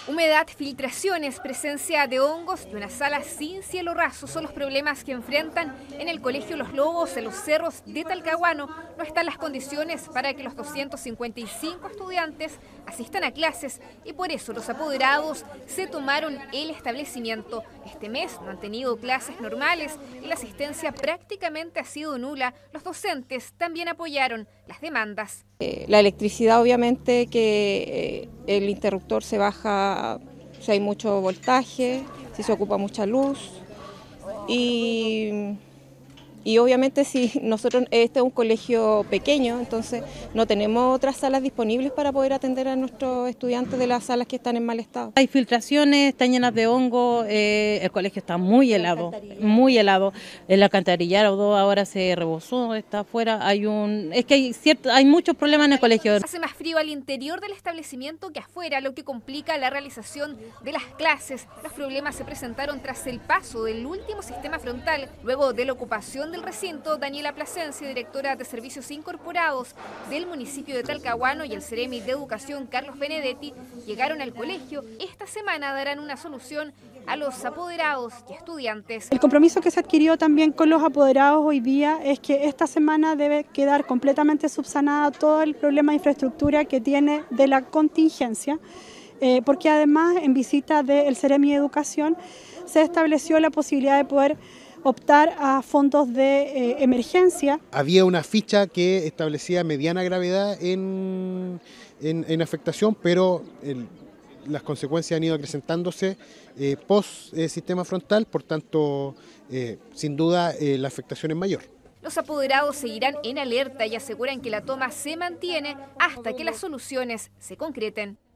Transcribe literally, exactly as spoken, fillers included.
Humedad, filtraciones, presencia de hongos y una sala sin cielo raso son los problemas que enfrentan en el Colegio Los Lobos, en los cerros de Talcahuano. No están las condiciones para que los doscientos cincuenta y cinco estudiantes asistan a clases y por eso los apoderados se tomaron el establecimiento. Este mes no han tenido clases normales y la asistencia prácticamente ha sido nula. Los docentes también apoyaron las demandas. Eh, la electricidad, obviamente que eh, el interruptor se baja si hay mucho voltaje, si se ocupa mucha luz y, y obviamente si nosotros, este es un colegio pequeño, entonces no tenemos otras salas disponibles para poder atender a nuestros estudiantes de las salas que están en mal estado. Hay filtraciones, están llenas de hongo, eh, el colegio está muy helado, muy helado. El alcantarillado ahora se rebosó, está afuera. Hay un, es que hay cierto, hay muchos problemas en el colegio. Hace más frío al interior del establecimiento que afuera, lo que complica la realización de las clases. Los problemas se presentaron tras el paso del último sistema frontal, luego de la ocupación del recinto. Daniela Plasencia, directora de Servicios Incorporados del municipio de Talcahuano, y el Ceremi de Educación, Carlos Benedetti, llegaron al colegio. Esta semana darán una solución a los apoderados y estudiantes. El compromiso que se adquirió también con los apoderados hoy día es que esta semana debe quedar completamente subsanado todo el problema de infraestructura que tiene de la contingencia, eh, porque además en visita del Ceremi de Educación se estableció la posibilidad de poder optar a fondos de eh, emergencia. Había una ficha que establecía mediana gravedad en, en, en afectación, pero el, las consecuencias han ido acrecentándose eh, post eh, sistema frontal, por tanto, eh, sin duda, eh, la afectación es mayor. Los apoderados seguirán en alerta y aseguran que la toma se mantiene hasta que las soluciones se concreten.